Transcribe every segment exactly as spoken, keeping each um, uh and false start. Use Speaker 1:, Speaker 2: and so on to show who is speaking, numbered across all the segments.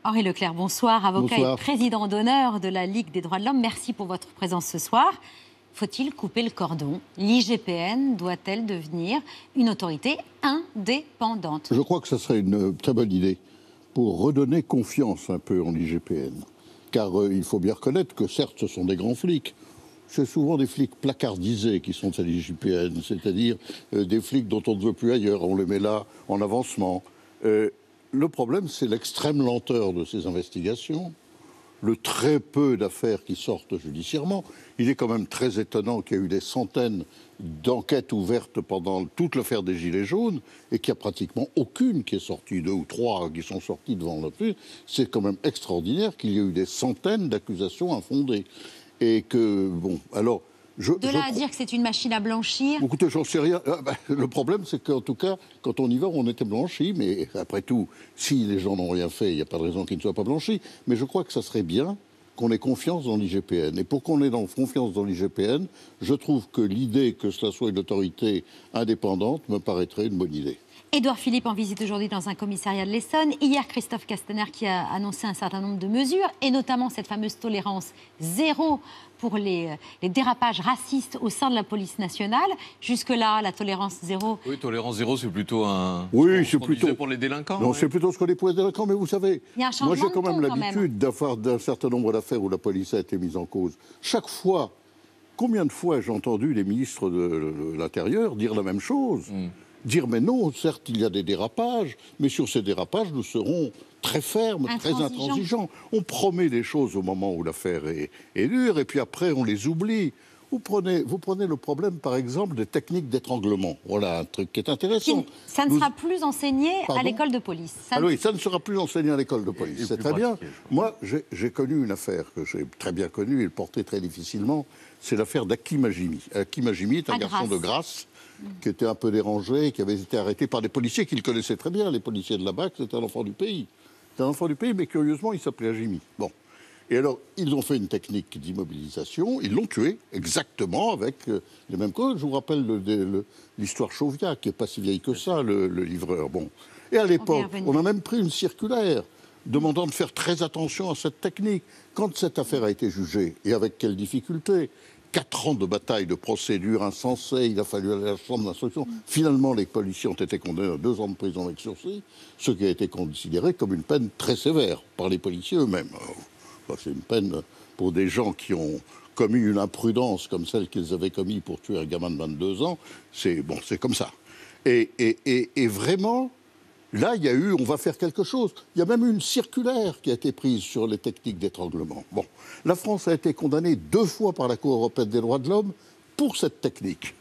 Speaker 1: Henri Leclerc, bonsoir, avocat bonsoir. et président d'honneur de la Ligue des droits de l'homme. Merci pour votre présence ce soir. Faut-il couper le cordon? L'I G P N doit-elle devenir une autorité indépendante?
Speaker 2: Je crois que ce serait une très bonne idée pour redonner confiance un peu en l'I G P N. Car euh, il faut bien reconnaître que certes, ce sont des grands flics. C'est souvent des flics placardisés qui sont à l'I G P N, c'est-à-dire euh, des flics dont on ne veut plus ailleurs. On les met là en avancement. Euh, le problème, c'est l'extrême lenteur de ces investigations, le très peu d'affaires qui sortent judiciairement. Il est quand même très étonnant qu'il y ait eu des centaines d'enquêtes ouvertes pendant toute l'affaire des Gilets jaunes et qu'il n'y a pratiquement aucune qui est sortie, deux ou trois qui sont sorties devant notre juge. C'est quand même extraordinaire qu'il y ait eu des centaines d'accusations infondées. Et que, bon, alors... Je,
Speaker 1: de là
Speaker 2: je...
Speaker 1: à dire que c'est une machine à blanchir.
Speaker 2: Écoutez, j'en sais rien. Ah, bah, le problème, c'est qu'en tout cas, quand on y va, on était blanchi. Mais après tout, si les gens n'ont rien fait, il n'y a pas de raison qu'ils ne soient pas blanchis. Mais je crois que ça serait bien qu'on ait confiance dans l'I G P N. Et pour qu'on ait confiance dans l'I G P N, je trouve que l'idée que cela soit une autorité indépendante me paraîtrait une bonne idée.
Speaker 1: Édouard Philippe en visite aujourd'hui dans un commissariat de l'Essonne. Hier, Christophe Castaner qui a annoncé un certain nombre de mesures, et notamment cette fameuse tolérance zéro pour les, les dérapages racistes au sein de la police nationale. Jusque-là, la tolérance zéro...
Speaker 3: Oui, tolérance zéro, c'est plutôt un...
Speaker 2: Oui, c'est plutôt...
Speaker 3: pour les délinquants.
Speaker 2: Non,
Speaker 3: ouais.
Speaker 2: c'est plutôt ce qu'on est pour les délinquants, mais vous savez...
Speaker 1: Il y a un changement
Speaker 2: moi, j'ai quand même
Speaker 1: ton,
Speaker 2: l'habitude d'avoir d'un certain nombre d'affaires où la police a été mise en cause. Chaque fois, combien de fois j'ai entendu les ministres de, de, de l'Intérieur dire la même chose mm. Dire, mais non, certes, il y a des dérapages, mais sur ces dérapages, nous serons très fermes, très intransigeants. On promet des choses au moment où l'affaire est, est dure, et puis après, on les oublie. Vous prenez, vous prenez le problème, par exemple, des techniques d'étranglement. Voilà un truc qui est intéressant.
Speaker 1: Ça ne
Speaker 2: nous...
Speaker 1: sera plus enseigné
Speaker 2: Pardon
Speaker 1: à l'école de police. Ça
Speaker 2: ah
Speaker 1: ne...
Speaker 2: oui, ça ne sera plus enseigné à l'école de police. C'est très bien. Moi, j'ai connu une affaire que j'ai très bien connue et le portais très difficilement. C'est l'affaire d'Hakim Hajimi. Hakim Hajimi est un à garçon Grasse. de Grasse qui était un peu dérangé, qui avait été arrêté par des policiers qu'il connaissait très bien. Les policiers de la B A C, c'était un enfant du pays. C'était un enfant du pays, mais curieusement, il s'appelait Hajimi. Bon. Et alors, ils ont fait une technique d'immobilisation, ils l'ont tué, exactement, avec euh, les mêmes causes. Je vous rappelle l'histoire Chauviat, qui n'est pas si vieille que ça, le, le livreur. Bon. Et à l'époque, on, on a même pris une circulaire demandant de faire très attention à cette technique. Quand cette affaire a été jugée, et avec quelles difficultés, Quatre ans de bataille, de procédure insensée, il a fallu aller à la chambre d'instruction. Finalement, les policiers ont été condamnés à deux ans de prison avec sursis, ce qui a été considéré comme une peine très sévère par les policiers eux-mêmes. C'est une peine pour des gens qui ont commis une imprudence comme celle qu'ils avaient commise pour tuer un gamin de vingt-deux ans. C'est bon, c'est comme ça. Et, et, et, et vraiment, là, il y a eu, on va faire quelque chose. Il y a même eu une circulaire qui a été prise sur les techniques d'étranglement. Bon, la France a été condamnée deux fois par la Cour européenne des droits de l'homme pour cette technique.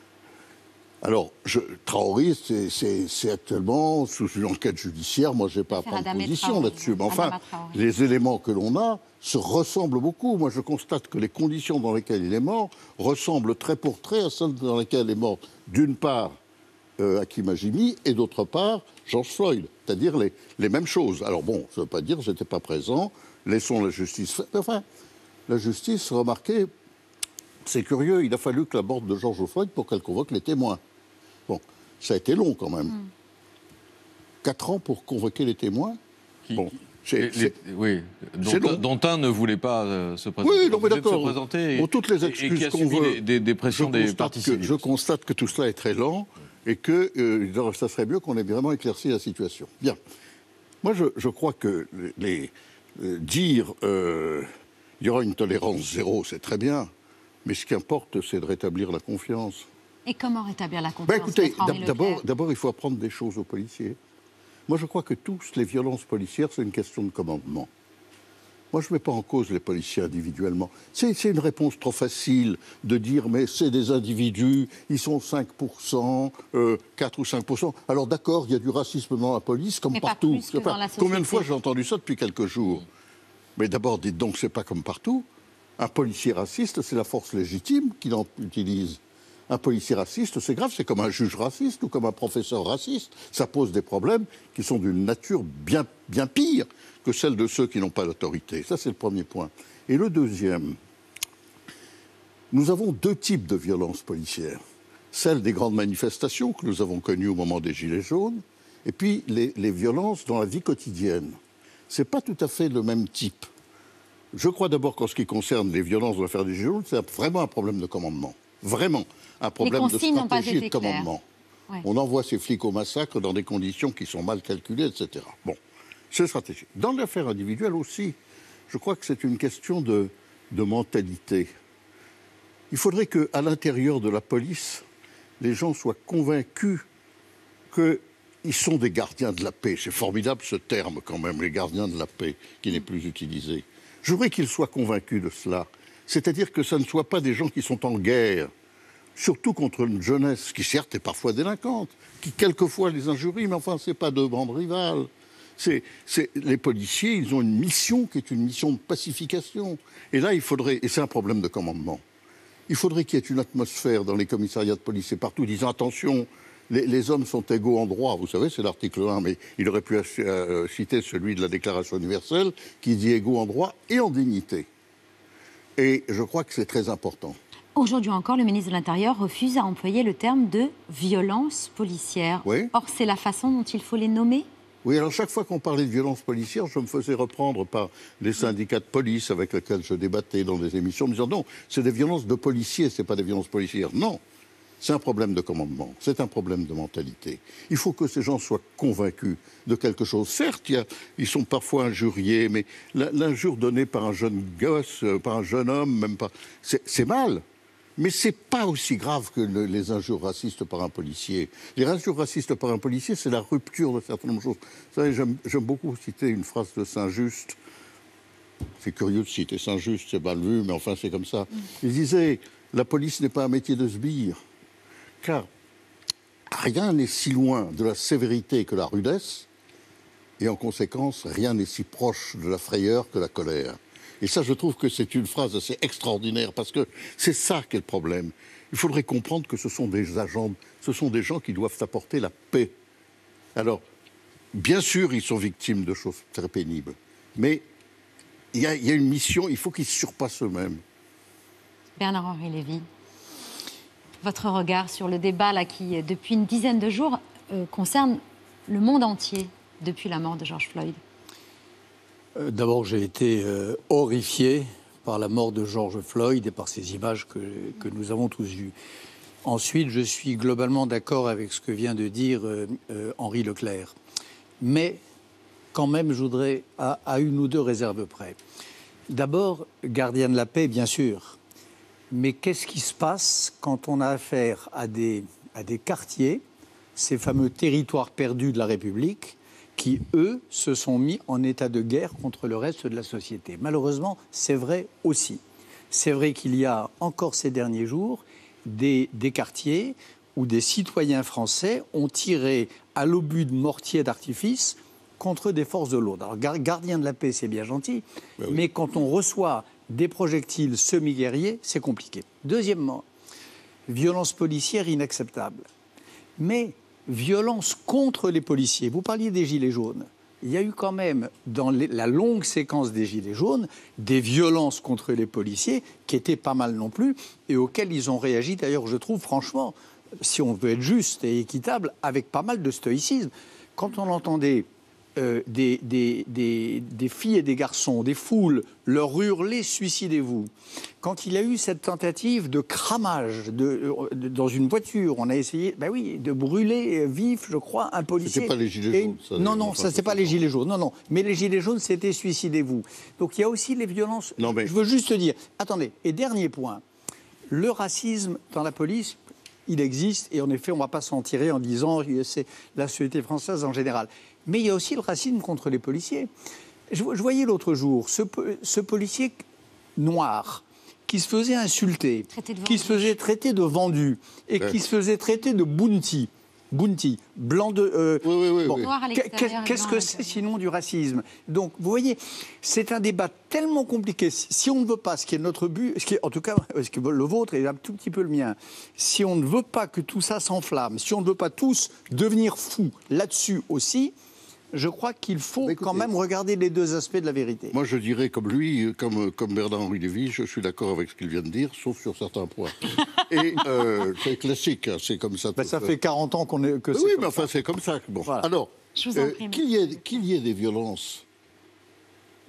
Speaker 2: Alors, je, Traoré, c'est actuellement sous une enquête judiciaire. Moi, je n'ai pas à prendre position là-dessus. Mais enfin, les éléments que l'on a se ressemblent beaucoup. Moi, je constate que les conditions dans lesquelles il est mort ressemblent trait pour trait à celles dans lesquelles est mort, d'une part, euh, Hakim Hajimi, et d'autre part, George Floyd. C'est-à-dire les, les mêmes choses. Alors bon, ça ne veut pas dire que je n'étais pas présent. Laissons la justice faire. Enfin, la justice, remarquez, c'est curieux, il a fallu que la borde de George Floyd pour qu'elle convoque les témoins. Bon, ça a été long quand même. Mm. Quatre ans pour convoquer les témoins.
Speaker 3: Qui,
Speaker 2: bon,
Speaker 3: les, les, oui, dont, dont un ne voulait pas euh, se présenter.
Speaker 2: Oui, non, mais d'accord.
Speaker 3: Bon,
Speaker 2: toutes les excuses qu'on veut.
Speaker 3: Des, des, des pressions des partis civils.
Speaker 2: Je constate que tout cela est très lent et que euh, ça serait mieux qu'on ait vraiment éclairci la situation. Bien. Moi, je, je crois que les, les, dire euh, il y aura une tolérance zéro, c'est très bien. Mais ce qui importe, c'est de rétablir la confiance.
Speaker 1: Et comment rétablir la confiance?
Speaker 2: Ben écoutez, d'abord, il faut apprendre des choses aux policiers. Moi, je crois que tous les violences policières, c'est une question de commandement. Moi, je ne mets pas en cause les policiers individuellement. C'est une réponse trop facile de dire, mais c'est des individus, ils sont cinq pour cent, euh, quatre ou cinq pour cent. Alors d'accord, il y a du racisme dans la police, comme
Speaker 1: mais
Speaker 2: partout.
Speaker 1: Pas plus que dans la société.
Speaker 2: Combien de fois j'ai entendu ça depuis quelques jours? Mais d'abord, dites donc, c'est pas comme partout. Un policier raciste, c'est la force légitime qu'il en utilise. Un policier raciste, c'est grave, c'est comme un juge raciste ou comme un professeur raciste. Ça pose des problèmes qui sont d'une nature bien, bien pire que celle de ceux qui n'ont pas d'autorité. Ça, c'est le premier point. Et le deuxième, nous avons deux types de violences policières. Celle des grandes manifestations que nous avons connues au moment des Gilets jaunes, et puis les, les violences dans la vie quotidienne. Ce n'est pas tout à fait le même type. Je crois d'abord qu'en ce qui concerne les violences de l'affaire des Gilets jaunes, c'est vraiment un problème de commandement. Vraiment un problème de stratégie et de commandement. Ouais. On envoie ces flics au massacre dans des conditions qui sont mal calculées, et cetera. Bon, c'est stratégique. Dans l'affaire individuelle aussi, je crois que c'est une question de, de mentalité. Il faudrait qu'à l'intérieur de la police, les gens soient convaincus qu'ils sont des gardiens de la paix. C'est formidable ce terme quand même, les gardiens de la paix, qui n'est plus utilisé. Je voudrais qu'ils soient convaincus de cela. C'est-à-dire que ça ne soit pas des gens qui sont en guerre, surtout contre une jeunesse qui certes est parfois délinquante, qui quelquefois les injurie, mais enfin ce n'est pas deux bandes rivales. C'est, c'est, les policiers, ils ont une mission qui est une mission de pacification. Et là, il faudrait, et c'est un problème de commandement, il faudrait qu'il y ait une atmosphère dans les commissariats de police et partout disant attention, les, les hommes sont égaux en droit. Vous savez, c'est l'article un, mais il aurait pu euh, citer celui de la Déclaration universelle qui dit égaux en droit et en dignité. Et je crois que c'est très important.
Speaker 1: Aujourd'hui encore, le ministre de l'Intérieur refuse à employer le terme de violence policière.
Speaker 2: Oui.
Speaker 1: Or, c'est la façon dont il faut les nommer ?
Speaker 2: Oui, alors chaque fois qu'on parlait de violence policière, je me faisais reprendre par les syndicats de police avec lesquels je débattais dans des émissions, me disant non, c'est des violences de policiers, c'est pas des violences policières. Non, c'est un problème de commandement, c'est un problème de mentalité. Il faut que ces gens soient convaincus de quelque chose. Certes, il y a, ils sont parfois injuriés, mais l'injure donnée par un jeune gosse, par un jeune homme, même pas, c'est, c'est mal. Mais ce n'est pas aussi grave que le, les injures racistes par un policier. Les injures racistes par un policier, c'est la rupture de certaines choses. Vous savez, j'aime, j'aime beaucoup citer une phrase de Saint-Just. C'est curieux de citer Saint-Just, c'est mal vu, mais enfin c'est comme ça. Il disait, la police n'est pas un métier de sbire, car rien n'est si loin de la sévérité que la rudesse, et en conséquence, rien n'est si proche de la frayeur que la colère. Et ça, je trouve que c'est une phrase assez extraordinaire, parce que c'est ça qui est le problème. Il faudrait comprendre que ce sont des agents, ce sont des gens qui doivent apporter la paix. Alors, bien sûr, ils sont victimes de choses très pénibles, mais il y a, il y a une mission, il faut qu'ils se surpassent eux-mêmes.
Speaker 1: Bernard-Henri Lévy, votre regard sur le débat là, qui, depuis une dizaine de jours, euh, concerne le monde entier depuis la mort de George Floyd.
Speaker 4: D'abord, j'ai été euh, horrifié par la mort de George Floyd et par ces images que, que nous avons tous vues. Ensuite, je suis globalement d'accord avec ce que vient de dire euh, euh, Henri Leclerc. Mais, quand même, je voudrais à, à une ou deux réserves près. D'abord, gardien de la paix, bien sûr. Mais qu'est-ce qui se passe quand on a affaire à des, à des quartiers, ces fameux territoires perdus de la République, qui, eux, se sont mis en état de guerre contre le reste de la société. Malheureusement, c'est vrai aussi. C'est vrai qu'il y a encore ces derniers jours des, des quartiers où des citoyens français ont tiré à l'obus de mortiers d'artifice contre des forces de l'ordre. Alors, gardien de la paix, c'est bien gentil, ben oui. Mais quand on reçoit des projectiles semi-guerriers, c'est compliqué. Deuxièmement, violence policière inacceptable. Mais violence contre les policiers. Vous parliez des Gilets jaunes. Il y a eu quand même, dans les, la longue séquence des Gilets jaunes, des violences contre les policiers qui étaient pas mal non plus et auxquelles ils ont réagi, d'ailleurs, je trouve, franchement, si on veut être juste et équitable, avec pas mal de stoïcisme. Quand on entendait euh, des, des, des, des filles et des garçons, des foules, leur hurler « suicidez-vous », quand il y a eu cette tentative de cramage de, de, dans une voiture, on a essayé, ben oui, de brûler vif, je crois, un policier.
Speaker 2: C'était pas les gilets jaunes. Ça,
Speaker 4: non, non, ça c'est pas les gilets jaunes. Non, non. Mais les gilets jaunes, c'était suicidez-vous. Donc il y a aussi les violences. Non, mais... Je veux juste dire. Attendez. Et dernier point, le racisme dans la police, il existe et en effet, on ne va pas s'en tirer en disant c'est la société française en général. Mais il y a aussi le racisme contre les policiers. Je, je voyais l'autre jour ce, ce policier noir qui se faisait insulter, qui se faisait traiter de vendu et ouais. qui se faisait traiter de bounty. Bounty, blanc de... Euh,
Speaker 2: oui, oui, oui,
Speaker 4: bon,
Speaker 2: oui.
Speaker 4: Qu'est-ce que c'est sinon du racisme? Donc, vous voyez, c'est un débat tellement compliqué. Si on ne veut pas, ce qui est notre but, ce qui est, en tout cas, ce qui est le vôtre et un tout petit peu le mien, si on ne veut pas que tout ça s'enflamme, si on ne veut pas tous devenir fous là-dessus aussi, je crois qu'il faut écoutez, quand même regarder les deux aspects de la vérité.
Speaker 2: Moi, je dirais comme lui, comme, comme Bernard-Henri Lévy, je suis d'accord avec ce qu'il vient de dire, sauf sur certains points. Et euh, c'est classique, hein, c'est comme ça.
Speaker 4: Ben, ça fait quarante ans qu'on est, que c'est
Speaker 2: oui,
Speaker 4: comme
Speaker 2: mais
Speaker 4: ça.
Speaker 2: enfin, c'est comme ça. Bon. Voilà. Alors, euh, qu'il y ait, qu'il y ait des violences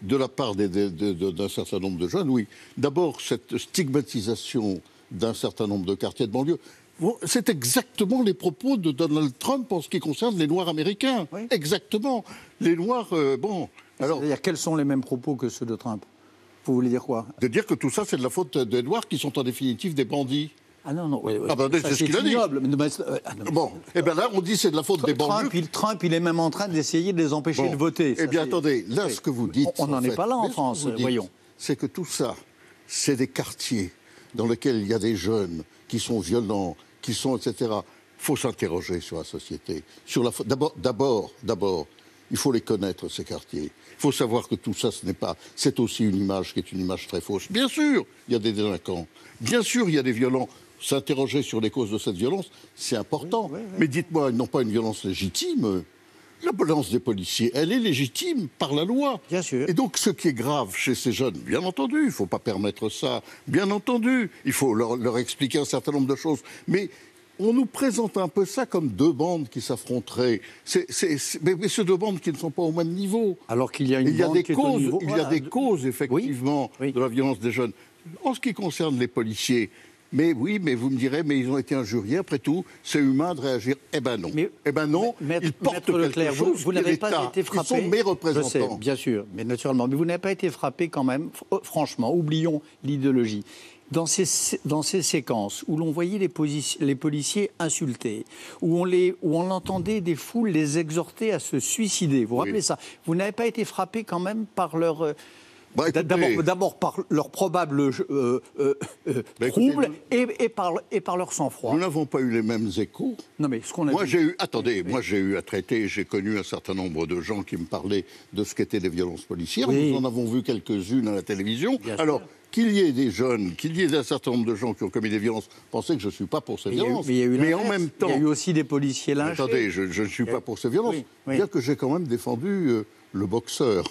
Speaker 2: de la part des, de, de, de, d'un certain nombre de jeunes, oui. D'abord, cette stigmatisation d'un certain nombre de quartiers de banlieue. Bon, c'est exactement les propos de Donald Trump en ce qui concerne les Noirs américains. Oui. Exactement. Les Noirs, euh, bon...
Speaker 4: Alors, c'est-à-dire, quels sont les mêmes propos que ceux de Trump? Vous voulez dire quoi?
Speaker 2: De dire que tout ça, c'est de la faute des Noirs qui sont en définitive des bandits.
Speaker 4: Ah non, non, oui, oui.
Speaker 2: Ah ben, c'est, c'est ce qu'il a dit. Mais, mais, euh, ah non, bon, et eh bien là, on dit c'est de la faute
Speaker 4: Trump,
Speaker 2: des banlieues.
Speaker 4: Il, Trump, il est même en train d'essayer de les empêcher bon, de voter.
Speaker 2: Eh bien, c'est... attendez, là, ce que vous dites...
Speaker 4: On n'en est pas là en France,
Speaker 2: dites,
Speaker 4: voyons.
Speaker 2: C'est que tout ça, c'est des quartiers dans lesquels il y a des jeunes qui sont violents, qui sont, et cetera. Il faut s'interroger sur la société. Sur la... D'abord, d'abord, d'abord, il faut les connaître, ces quartiers. Il faut savoir que tout ça, ce n'est pas... C'est aussi une image qui est une image très fausse. Bien sûr, il y a des délinquants. Bien sûr, il y a des violents. S'interroger sur les causes de cette violence, c'est important. Oui, oui, oui. Mais dites-moi, non pas une violence légitime. La violence des policiers, elle est légitime par la loi.
Speaker 4: Bien sûr.
Speaker 2: Et donc, ce qui est grave chez ces jeunes, bien entendu, il ne faut pas permettre ça. Bien entendu, il faut leur, leur expliquer un certain nombre de choses. Mais on nous présente un peu ça comme deux bandes qui s'affronteraient. C'est, c'est, c'est, mais, mais ces deux bandes qui ne sont pas au même niveau.
Speaker 4: Alors qu'il y a une
Speaker 2: il y a
Speaker 4: bande
Speaker 2: des
Speaker 4: qui
Speaker 2: causes,
Speaker 4: est au niveau...
Speaker 2: Il y a des causes, effectivement, oui, oui. de la violence des jeunes. En ce qui concerne les policiers... Mais oui, mais vous me direz, mais ils ont été injuriés, après tout, c'est humain de réagir. Eh ben non. Mais, eh ben non,
Speaker 4: mais,
Speaker 2: ils portent quelque
Speaker 4: Leclerc,
Speaker 2: chose
Speaker 4: vous, vous n'avez pas été frappé.
Speaker 2: Ils sont mes représentants.
Speaker 4: Je sais, bien sûr, mais naturellement. Mais vous n'avez pas été frappé quand même, franchement, oublions l'idéologie. Dans ces, dans ces séquences où l'on voyait les, les policiers insultés, où on, les, où on entendait des foules les exhorter à se suicider, vous vous oui. rappelez ça? Vous n'avez pas été frappé quand même par leur... Euh, Bah, d'abord, d'abord par leur probable euh, euh, euh, bah, trouble écoutez, et, et, par, et par leur sang-froid.
Speaker 2: Nous n'avons pas eu les mêmes échos.
Speaker 4: Non, mais ce qu'on a
Speaker 2: moi,
Speaker 4: dit...
Speaker 2: j'ai eu, attendez, oui. moi j'ai eu à traiter, j'ai connu un certain nombre de gens qui me parlaient de ce qu'étaient les violences policières. Oui. Nous en avons vu quelques-unes à la télévision. Bien Alors, sûr. Qu'il y ait des jeunes, qu'il y ait un certain nombre de gens qui ont commis des violences, pensez que je ne suis pas pour ces mais violences.
Speaker 4: Mais, il y a eu
Speaker 2: mais en même temps...
Speaker 4: Il y a eu aussi des policiers lynchés.
Speaker 2: Attendez, je, je ne suis pas pour ces violences. Oui. Oui. Bien que j'ai quand même défendu... Euh, le boxeur,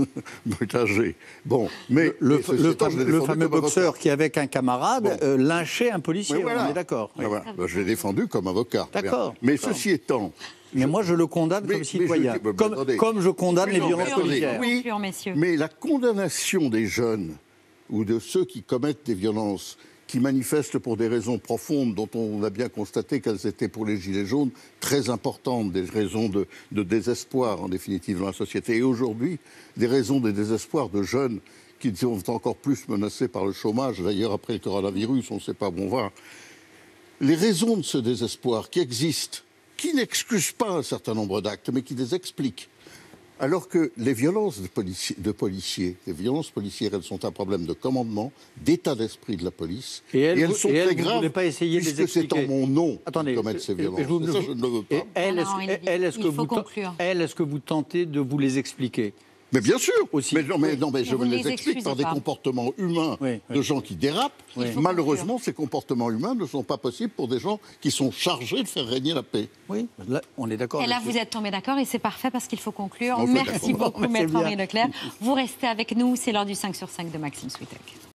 Speaker 2: Butager. Bon, mais
Speaker 4: le, le, le, temps, le fameux boxeur avocat. Qui, avec un camarade, bon. euh, lynchait un policier. Voilà. On est d'accord.
Speaker 2: Oui. Voilà. Ben, je l'ai défendu comme avocat.
Speaker 4: D'accord.
Speaker 2: Mais
Speaker 4: d'accord.
Speaker 2: Ceci étant.
Speaker 4: Mais je... moi, je le condamne mais, comme citoyen, je... comme, attendez. comme je condamne oui, les non, violences policières.
Speaker 2: Oui, mais la condamnation des jeunes ou de ceux qui commettent des violences, qui manifestent pour des raisons profondes dont on a bien constaté qu'elles étaient pour les Gilets jaunes très importantes, des raisons de, de désespoir en définitive dans la société. Et aujourd'hui, des raisons de désespoir de jeunes qui sont encore plus menacés par le chômage. D'ailleurs, après le coronavirus, on ne sait pas où on va. Les raisons de ce désespoir qui existent, qui n'excusent pas un certain nombre d'actes, mais qui les expliquent. Alors que les violences de policiers, de policiers, les violences policières, elles sont un problème de commandement, d'état d'esprit de la police.
Speaker 4: Et elles,
Speaker 2: et elles sont
Speaker 4: et
Speaker 2: très
Speaker 4: elles,
Speaker 2: graves,
Speaker 4: pas essayer
Speaker 2: puisque
Speaker 4: de les
Speaker 2: c'est en mon nom
Speaker 4: Attendez,
Speaker 2: qu'ils commettent ces violences.
Speaker 4: Je vous,
Speaker 2: ça, je ne le veux pas.
Speaker 4: Elle, est-ce que, vous, elle, est-ce que vous tentez de vous les expliquer?
Speaker 2: Mais bien sûr
Speaker 4: aussi.
Speaker 2: Mais non, mais, non, mais je vous les, les explique par pas. Des comportements humains oui, oui. de gens qui dérapent. Oui. Malheureusement, conclure. Ces comportements humains ne sont pas possibles pour des gens qui sont chargés de faire régner la paix.
Speaker 4: Oui, là, on est d'accord.
Speaker 1: Et là, vous êtes tombés d'accord et c'est parfait parce qu'il faut conclure. Merci beaucoup, Maître Henri Leclerc. Vous restez avec nous, c'est l'heure du cinq sur cinq de Maxime Switek.